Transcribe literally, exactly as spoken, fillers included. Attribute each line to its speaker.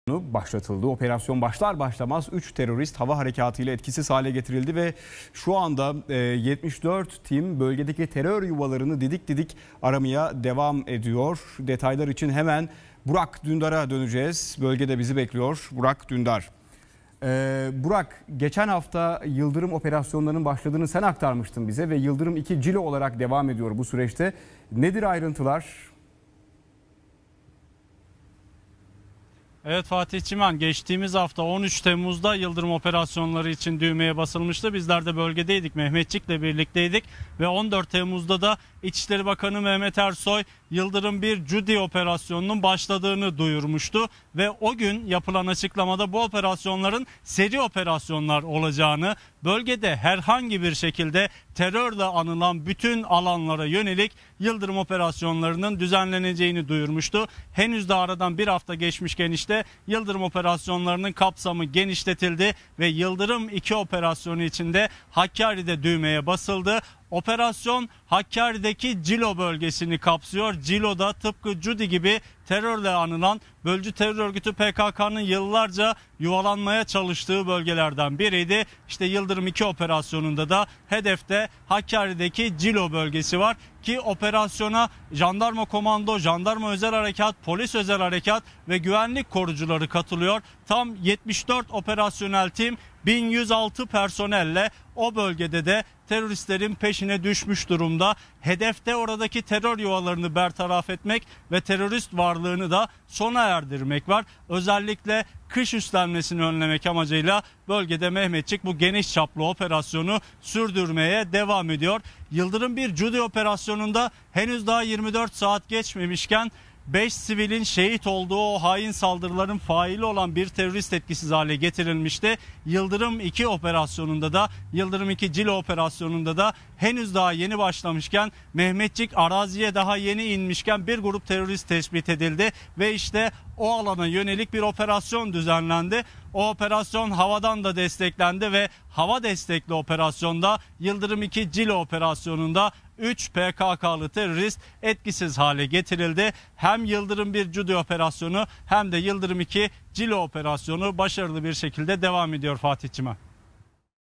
Speaker 1: başlatıldı. Operasyon başlar başlamaz üç terörist hava harekatıyla etkisiz hale getirildi ve şu anda yetmiş dört tim bölgedeki terör yuvalarını didik didik aramaya devam ediyor. Detaylar için hemen Burak Dündar'a döneceğiz. Bölgede bizi bekliyor Burak Dündar. Ee, Burak, geçen hafta Yıldırım operasyonlarının başladığını sen aktarmıştın bize ve Yıldırım iki Cilo olarak devam ediyor bu süreçte. Nedir ayrıntılar?
Speaker 2: Evet Fatih Çimen, geçtiğimiz hafta on üç Temmuz'da Yıldırım operasyonları için düğmeye basılmıştı. Bizler de bölgedeydik, Mehmetçik'le birlikteydik ve on dört Temmuz'da da İçişleri Bakanı Mehmet Ersoy Yıldırım bir Cudi operasyonunun başladığını duyurmuştu ve o gün yapılan açıklamada bu operasyonların seri operasyonlar olacağını, bölgede herhangi bir şekilde terörle anılan bütün alanlara yönelik Yıldırım operasyonlarının düzenleneceğini duyurmuştu. Henüz de aradan bir hafta geçmişken işte Yıldırım operasyonlarının kapsamı genişletildi ve Yıldırım iki operasyonu içinde Hakkari'de düğmeye basıldı. Operasyon Hakkari'deki Cilo bölgesini kapsıyor. Cilo'da tıpkı Cudi gibi terörle anılan bölücü terör örgütü P K K'nın yıllarca yuvalanmaya çalıştığı bölgelerden biriydi. İşte Yıldırım iki operasyonunda da hedefte Hakkari'deki Cilo bölgesi var ki operasyona jandarma komando, jandarma özel harekat, polis özel harekat ve güvenlik korucuları katılıyor. Tam yetmiş dört operasyonel tim bin yüz altı personelle o bölgede de teröristlerin peşine düşmüş durumda. Hedefte oradaki terör yuvalarını bertaraf etmek ve terörist varlığını da sona erdirmek var. Özellikle kış üstlenmesini önlemek amacıyla bölgede Mehmetçik bu geniş çaplı operasyonu sürdürmeye devam ediyor. Yıldırım bir Cudi operasyonunda henüz daha yirmi dört saat geçmemişken beş sivilin şehit olduğu o hain saldırıların faili olan bir terörist etkisiz hale getirilmişti. Yıldırım iki operasyonunda da Yıldırım iki Cilo operasyonunda da henüz daha yeni başlamışken Mehmetçik araziye daha yeni inmişken bir grup terörist tespit edildi ve işte o alana yönelik bir operasyon düzenlendi. O operasyon havadan da desteklendi ve hava destekli operasyonda Yıldırım iki Cilo operasyonunda üç P K K'lı terörist etkisiz hale getirildi. Hem Yıldırım bir Cudi operasyonu hem de Yıldırım iki Cilo operasyonu başarılı bir şekilde devam ediyor Fatih Çimen.